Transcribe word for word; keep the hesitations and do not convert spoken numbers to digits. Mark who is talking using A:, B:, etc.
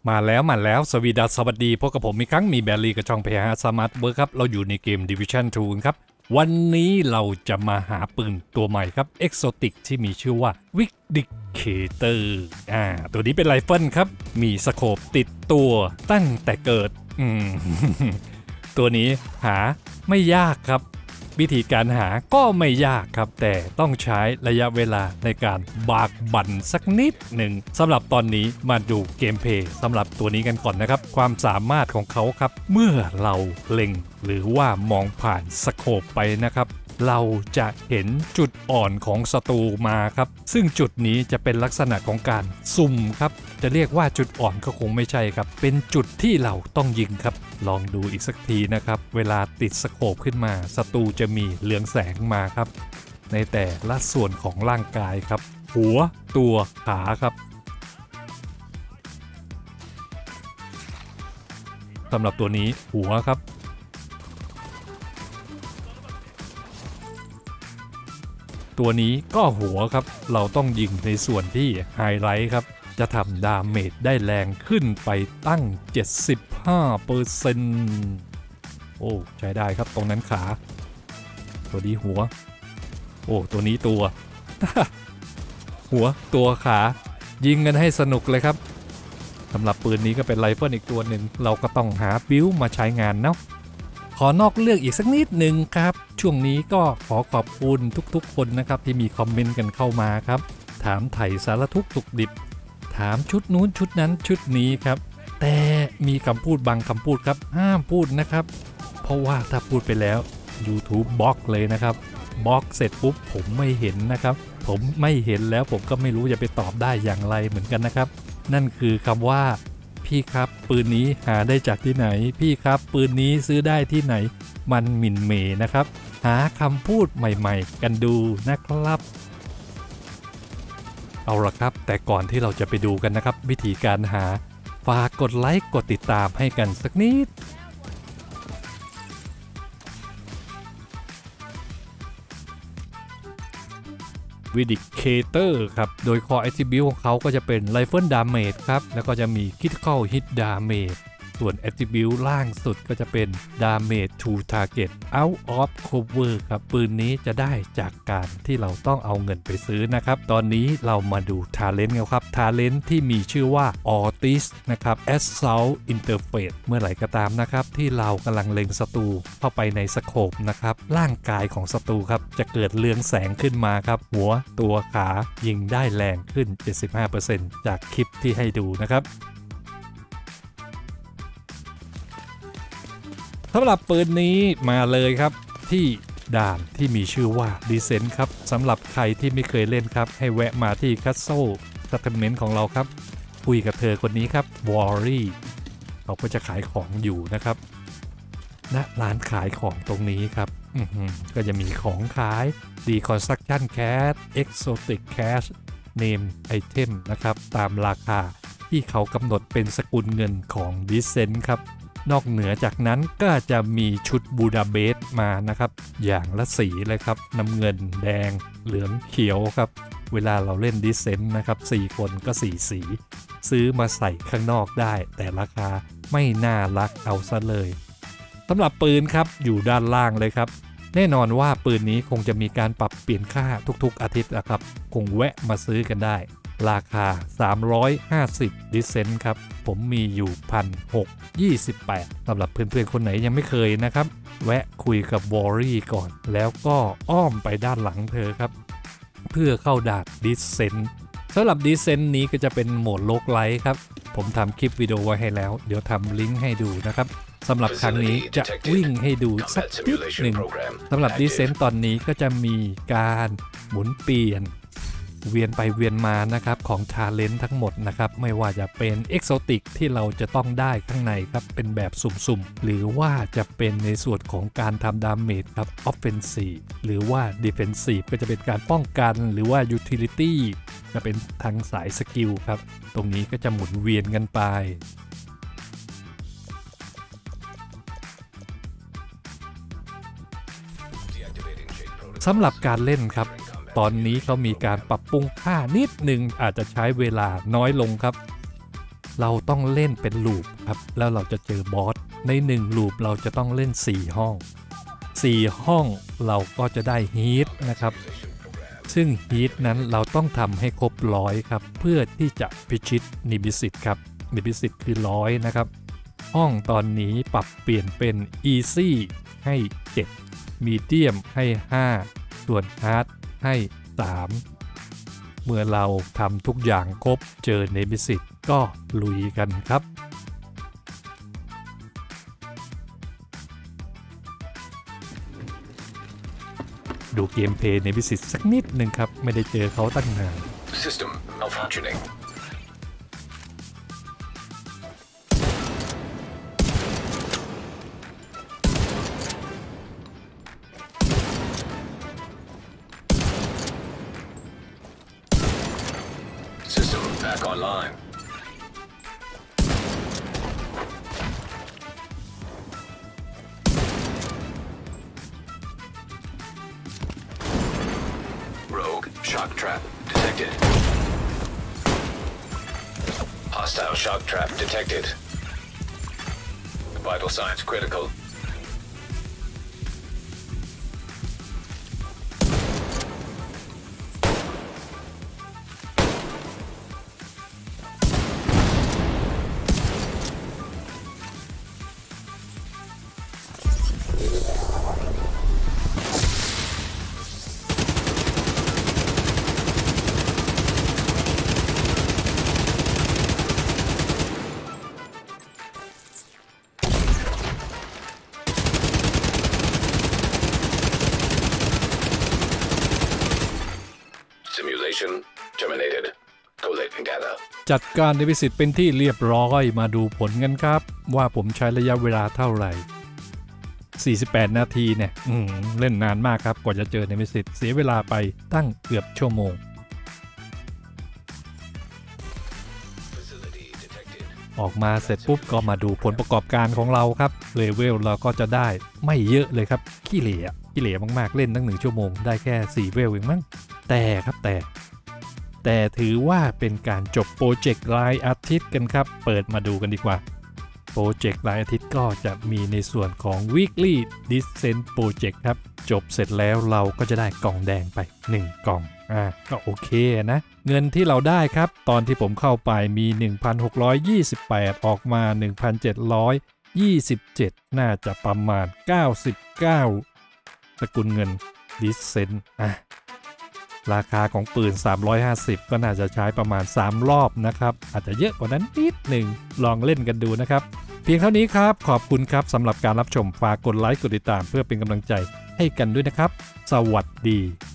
A: มาแล้วมาแล้วสวีดัสสวัสดีพบกับผมอีกครั้งมีแบลลี่กับช่องเพฮาสมาร์ทเวิร์คครับเราอยู่ในเกม Division ทูครับวันนี้เราจะมาหาปืนตัวใหม่ครับ Exotic ที่มีชื่อว่า Vindicator อ่าตัวนี้เป็นไรเฟิลครับมีสโคปติดตัวตั้งแต่เกิดอืม ตัวนี้หาไม่ยากครับวิธีการหาก็ไม่ยากครับแต่ต้องใช้ระยะเวลาในการบากบั่นสักนิดหนึ่งสำหรับตอนนี้มาดูเกมเพลย์สำหรับตัวนี้กันก่อนนะครับความสามารถของเขาครับเมื่อเราเล็งหรือว่ามองผ่านสโคปไปนะครับเราจะเห็นจุดอ่อนของศัตรูมาครับซึ่งจุดนี้จะเป็นลักษณะของการซุ่มครับจะเรียกว่าจุดอ่อนก็คงไม่ใช่ครับเป็นจุดที่เราต้องยิงครับลองดูอีกสักทีนะครับเวลาติดสโคปขึ้นมาศัตรูจะมีเรืองแสงมาครับในแต่ละส่วนของร่างกายครับหัวตัวขาครับสำหรับตัวนี้หัวครับตัวนี้ก็หัวครับเราต้องยิงในส่วนที่ไฮไลท์ครับจะทำดาเมจได้แรงขึ้นไปตั้ง เจ็ดสิบห้าเปอร์เซ็นต์ โอ้ใช้ได้ครับตรงนั้นขาตัวนี้หัวโอ้ตัวนี้ตัว หัวตัวขายิงกันให้สนุกเลยครับสำหรับปืนนี้ก็เป็นไรเฟิลอีกตัวหนึ่งเราก็ต้องหาบิวมาใช้งานเนาะขอนอกเรื่องอีกสักนิดหนึ่งครับช่วงนี้ก็ขอขอบคุณทุกๆคนนะครับที่มีคอมเมนต์กันเข้ามาครับถามไถ่สารทุกข์สุขดิบถามชุดนู้นชุดนั้นชุดนี้ครับแต่มีคำพูดบางคำพูดครับห้ามพูดนะครับเพราะว่าถ้าพูดไปแล้ว YouTube บล็อกเลยนะครับบล็อกเสร็จปุ๊บผมไม่เห็นนะครับผมไม่เห็นแล้วผมก็ไม่รู้จะไปตอบได้อย่างไรเหมือนกันนะครับนั่นคือคำว่าพี่ครับปืนนี้หาได้จากที่ไหนพี่ครับปืนนี้ซื้อได้ที่ไหนมันหมิ่นเหม่นะครับหาคำพูดใหม่ๆกันดูนะครับเอาละครับแต่ก่อนที่เราจะไปดูกันนะครับวิธีการหาฝากกดไลค์กดติดตามให้กันสักนิดVindicator ครับโดย Core Attribute ของเขาก็จะเป็น Rifle Damage ครับแล้วก็จะมี Critical Hit Damage ส่วน Attribute ล่างสุดก็จะเป็น Damage to Target Out of Cover ครับปืนนี้จะได้จากการที่เราต้องเอาเงินไปซื้อนะครับตอนนี้เรามาดู Talent กันครับ Talent ที่มีชื่อว่า Autis นะครับ Assault Interface เมื่อไหร่ก็ตามนะครับที่เรากำลังเล็งศัตรูเข้าไปในสโคปนะครับร่างกายของศัตรูครับจะเกิดเรืองแสงขึ้นมาครับหัวตัวขายิงได้แรงขึ้น เจ็ดสิบห้าเปอร์เซ็นต์ จากคลิปที่ให้ดูนะครับสำหรับปืนนี้มาเลยครับที่ด่านที่มีชื่อว่า Descent ครับสำหรับใครที่ไม่เคยเล่นครับให้แวะมาที่ Castle Settlement ของเราครับคุยกับเธอคนนี้ครับ Worry เขาก็จะขายของอยู่นะครับณร้านขายของตรงนี้ครับก็จะมีของขาย Deconstruction Cash Exotic Cash Name Item นะครับตามราคาที่เขากำหนดเป็นสกุลเงินของ Descent ครับนอกเหนือจากนั้นก็จะมีชุดบูดาเบสมานะครับอย่างละสีเลยครับน้ำเงินแดงเหลืองเขียวครับเวลาเราเล่นดิเซนต์นะครับสี่คนก็สี่สีซื้อมาใส่ข้างนอกได้แต่ราคาไม่น่ารักเอาซะเลยสำหรับปืนครับอยู่ด้านล่างเลยครับแน่นอนว่าปืนนี้คงจะมีการปรับเปลี่ยนค่าทุกๆอาทิตย์นะครับคงแวะมาซื้อกันได้ราคาสามร้อยห้าสิบดิเซนต์ครับผมมีอยู่ หนึ่งพันหกร้อยยี่สิบแปด สำหรับเพื่อนๆคนไหนยังไม่เคยนะครับแวะคุยกับวอรี่ก่อนแล้วก็อ้อมไปด้านหลังเธอครับเพื่อเข้าด่านดิเซนต์สำหรับดิเซนต์นี้ก็จะเป็นโหมดโลกไลท์ครับผมทำคลิปวิดีโอไว้ให้แล้วเดี๋ยวทำลิงก์ให้ดูนะครับสำหรับครั้งนี้จะวิ่งให้ดูสักนิดหนึ่งสำหรับดิเซนต์ตอนนี้ก็จะมีการหมุนเปลี่ยนเวียนไปเวียนมานะครับของ Talent ทั้งหมดนะครับไม่ว่าจะเป็น Exotic ที่เราจะต้องได้ข้างในครับเป็นแบบสุ่มๆหรือว่าจะเป็นในส่วนของการทำดาเมจครับ Offensive หรือว่า Defensive ก็จะเป็นการป้องกันหรือว่า Utility จะเป็นทางสายสกิลครับตรงนี้ก็จะหมุนเวียนกันไปสำหรับการเล่นครับตอนนี้เขามีการปรับปรุงค่านิดหนึ่งอาจจะใช้เวลาน้อยลงครับเราต้องเล่นเป็นลูปครับแล้วเราจะเจอบอสในหนึ่งลูปเราจะต้องเล่นสี่ห้องสี่ห้องเราก็จะได้ฮีทนะครับซึ่งฮีทนั้นเราต้องทำให้ครบร้อยครับเพื่อที่จะพิชิตนิบิสิตครับนิบิสิตคือร้อยนะครับห้องตอนนี้ปรับเปลี่ยนเป็น Easy ให้เจ็ด Medium ให้ห้าส่วน Hard ให้สามเมื่อเราทำทุกอย่างครบเจอเนมิสิตก็ลุยกันครับดูเกมเพลย์เนมิสิตสักนิดหนึ่งครับไม่ได้เจอเขาตั้งนาน
B: System malfunctioning System back online Rogue shock trap detected Hostile shock trap detected Vital signs critical Simulation terminated. Collating data.
A: จัดการเนมิสิตเป็นที่เรียบร้อยมาดูผลกันครับว่าผมใช้ระยะเวลาเท่าไหร่สี่สิบแปดนาทีเนี่ยอืมเล่นนานมากครับกว่าจะเจอเนมิสิตเสียเวลาไปตั้งเกือบชั่วโมงออกมาเสร็จปุ๊บก็มาดูผลประกอบการของเราครับเลเวลเราก็จะได้ไม่เยอะเลยครับขี้เหร่ขี้เหร่มากๆเล่นตั้งหนึ่งชั่วโมงได้แค่สี่เวลเองมั้งแต่ครับแต่แต่ถือว่าเป็นการจบโปรเจกต์รายอาทิตย์กันครับเปิดมาดูกันดีกว่าโปรเจกต์รายอาทิตย์ก็จะมีในส่วนของ Weekly Descent Project ครับจบเสร็จแล้วเราก็จะได้กล่องแดงไปหนึ่งกล่องอ่าก็โอเคนะเงินที่เราได้ครับตอนที่ผมเข้าไปมี หนึ่งพันหกร้อยยี่สิบแปด ออกมา หนึ่งพันเจ็ดร้อยยี่สิบเจ็ด น่าจะประมาณเก้าสิบเก้าสกุลเงิน Descent อ่ะราคาของปืนสามร้อยห้าสิบก็น่าจะใช้ประมาณสามรอบนะครับอาจจะเยอะกว่านั้นนิดหนึ่งลองเล่นกันดูนะครับเพียงเท่านี้ครับขอบคุณครับสำหรับการรับชมฝากกดไลค์กดติดตามเพื่อเป็นกำลังใจให้กันด้วยนะครับสวัสดี